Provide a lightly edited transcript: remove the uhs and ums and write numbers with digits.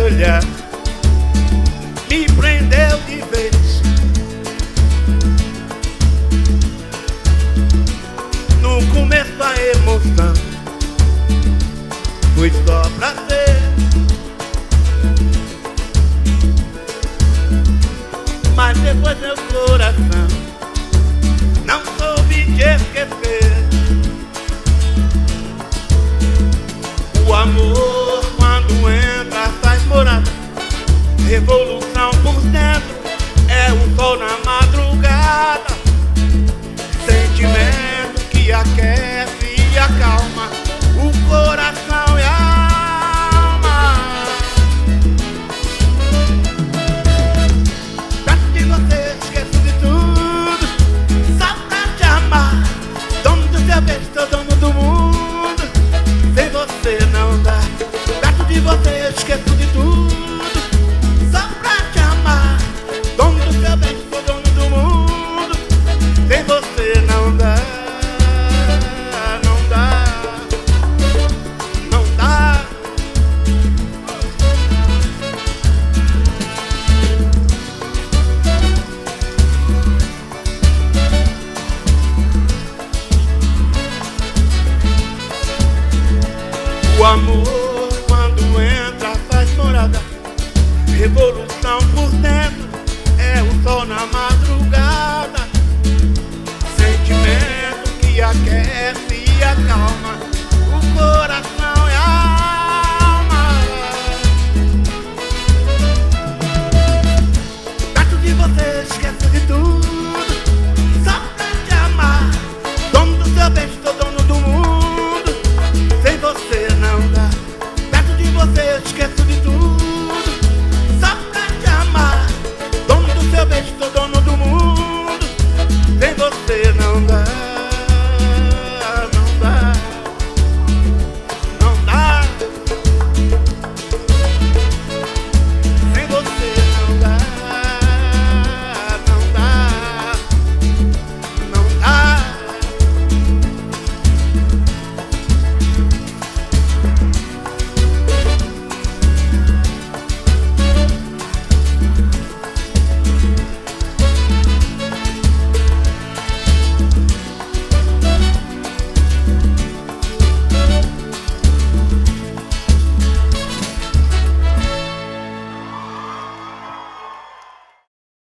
olhar me prendeu de vez. No começo a emoção foi só prazer, mas depois meu coração não soube te esquecer. O amor quando entra faz morada, revolução por dentro, é o sol na madrugada, sentimento que aquece e acalma o coração e a alma. Pra que você esqueça de tudo, só pra te amar, dono do seu beijo, sou dono do mundo, sem você não dá. Perto de você esqueço de tudo, só pra te amar, dono do seu beijo, sou dono do mundo, sem você não dá. Não dá, não dá. O amor quando entra faz morada, revolução por dentro, é o sol na madrugada, sentimento que aquece e acalma o coração.